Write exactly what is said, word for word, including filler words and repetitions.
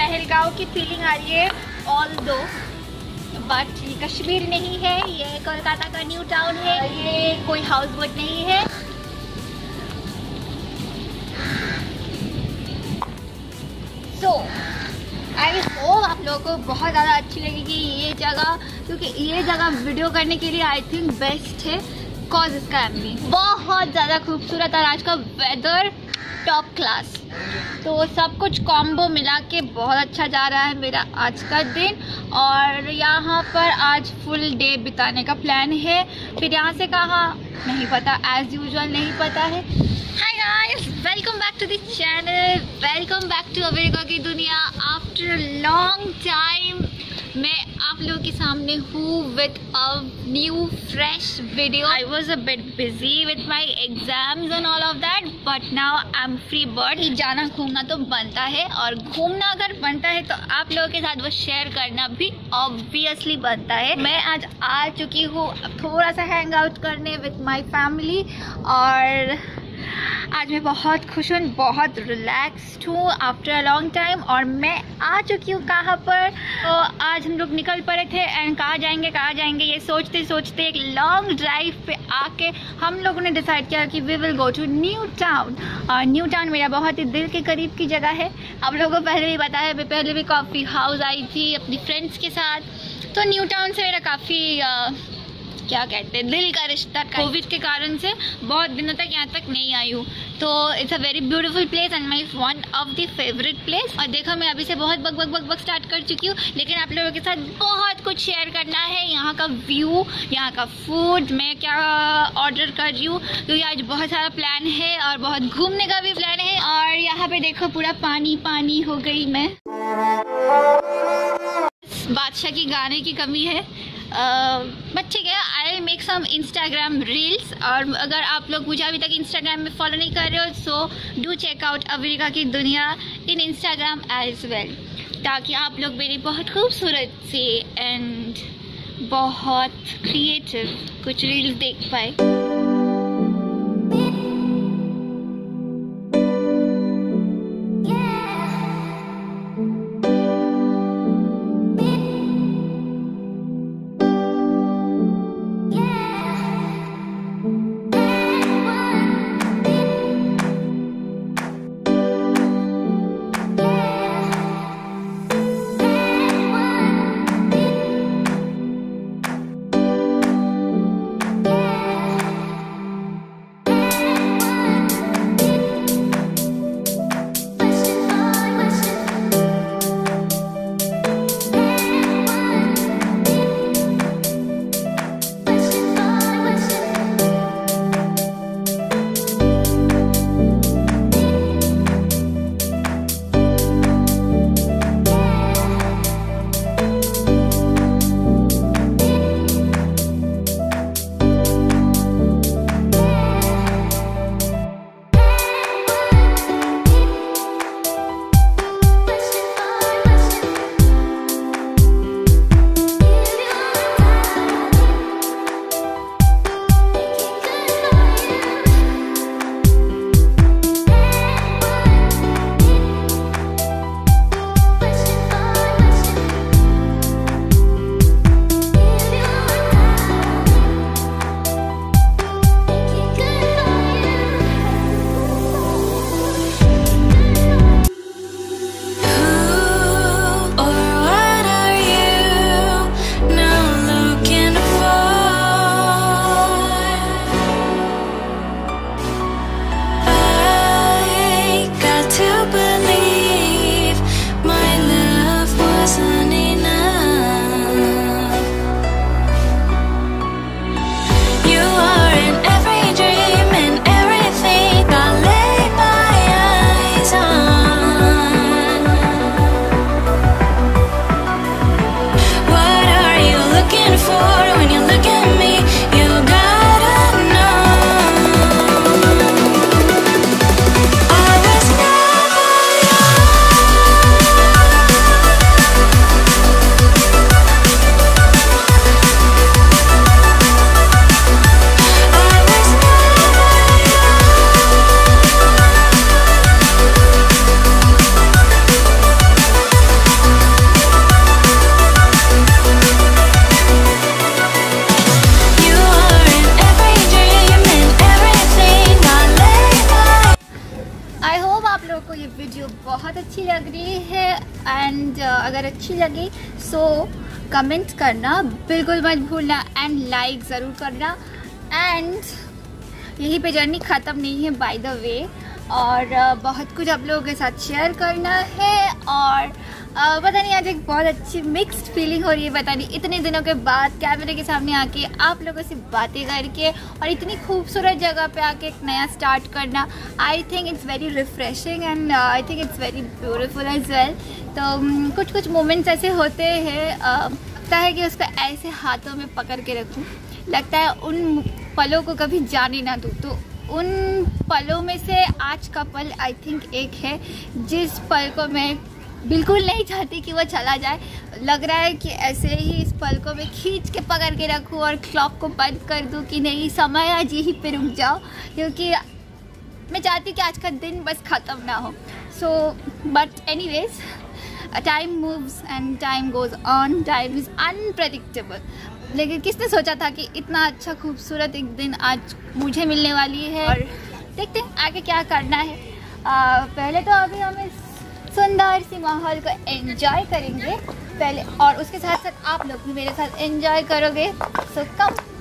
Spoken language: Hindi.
पहलगांव की फीलिंग आ रही है ऑल दो, बट ये कश्मीर नहीं है, ये कोलकाता का न्यू टाउन है, ये कोई हाउस बोट नहीं है। सो आई होप आप लोगों को बहुत ज़्यादा अच्छी लगेगी ये जगह, क्योंकि ये जगह वीडियो करने के लिए आई थिंक बेस्ट है, कॉज इसका एमबी बहुत ज़्यादा खूबसूरत और आज का वेदर टॉप क्लास, तो सब कुछ कॉम्बो मिला के बहुत अच्छा जा रहा है मेरा आज का दिन। और यहाँ पर आज फुल डे बिताने का प्लान है, फिर यहाँ से कहाँ नहीं पता, एज यूजुअल नहीं पता है। Hi guys, welcome back to the channel, welcome back to America की दुनिया। आफ्टर लॉन्ग टाइम मैं आप लोगों के सामने हूँ with a new fresh video. I was a bit busy with my exams and all of that, but now I am free bird. जाना घूमना तो बनता है, और घूमना अगर बनता है तो आप लोगों के साथ वो शेयर करना भी ऑब्वियसली बनता है। मैं आज आ चुकी हूँ थोड़ा सा हैंग आउट करने विद माई फैमिली, और आज मैं बहुत खुश हूँ, बहुत रिलैक्स्ड हूँ आफ्टर अ लॉन्ग टाइम। और मैं आ चुकी हूँ कहाँ पर, तो आज हम लोग निकल पड़े थे एंड कहाँ जाएंगे कहाँ जाएंगे ये सोचते सोचते एक लॉन्ग ड्राइव पे आके हम लोगों ने डिसाइड किया कि we will go to new town. और न्यू टाउन मेरा बहुत ही दिल के करीब की जगह है, आप लोगों को पहले भी पता है, मैं पहले भी कॉफ़ी हाउस आई थी अपनी फ्रेंड्स के साथ, तो न्यू टाउन से मेरा काफ़ी क्या कहते हैं दिल का रिश्ता। कोविड के कारण से बहुत दिनों तक यहाँ तक नहीं आई हूँ, तो it's a very beautiful place and my one of the favourite place. और देखो मैं अभी से बहुत बक बक बक बक स्टार्ट कर चुकी हूँ, लेकिन आप लोगों के साथ बहुत कुछ शेयर करना है। यहाँ का व्यू, यहाँ का फूड, मैं क्या ऑर्डर कर रही हूँ, क्योंकि आज बहुत सारा प्लान है और बहुत घूमने का भी प्लान है। और यहाँ पे देखो पूरा पानी पानी हो गई मैं। बादशाह की गाने की कमी है, बट ठीक है, I make some Instagram reels. और अगर आप लोग मुझे अभी तक इंस्टाग्राम में फॉलो नहीं कर रहे हो, so do check out America की दुनिया इन इंस्टाग्राम एज वेल, ताकि आप लोग मेरी बहुत खूबसूरत सी एंड बहुत क्रिएटिव कुछ रील्स देख पाए। बहुत अच्छी लग रही है। एंड uh, अगर अच्छी लगी सो कमेंट करना बिल्कुल मत भूलना एंड लाइक ज़रूर करना। एंड यहीं पे जर्नी ख़त्म नहीं है बाय द वे, और uh, बहुत कुछ आप लोगों के साथ शेयर करना है। और uh, पता नहीं आज एक बहुत अच्छी मिक्स्ड फीलिंग हो रही है, पता नहीं इतने दिनों के बाद कैमरे के सामने आके आप लोगों से बातें करके और इतनी खूबसूरत जगह पे आके एक नया स्टार्ट करना। I think it's very refreshing and I think it's very beautiful as well. तो um, कुछ कुछ मोमेंट्स ऐसे होते हैं, uh, लगता है कि उसको ऐसे हाथों में पकड़ के रखूँ, लगता है उन पलों को कभी जाने ना दूँ। तो उन पलों में से आज का पल आई थिंक एक है जिस पल को मैं बिल्कुल नहीं चाहती कि वो चला जाए। लग रहा है कि ऐसे ही इस पल को मैं खींच के पकड़ के रखूँ और क्लॉक को बंद कर दूँ कि नहीं, समय आज यहीं पे रुक जाओ, क्योंकि मैं चाहती कि आज का दिन बस ख़त्म ना हो। So but anyways, time moves and time goes on, time is unpredictable. लेकिन किसने सोचा था कि इतना अच्छा खूबसूरत एक दिन आज मुझे मिलने वाली है। और देखते हैं आगे क्या करना है। आ, पहले तो अभी हम इस सुंदर सी माहौल को एंजॉय करेंगे पहले, और उसके साथ साथ आप लोग भी मेरे साथ एंजॉय करोगे। सो कम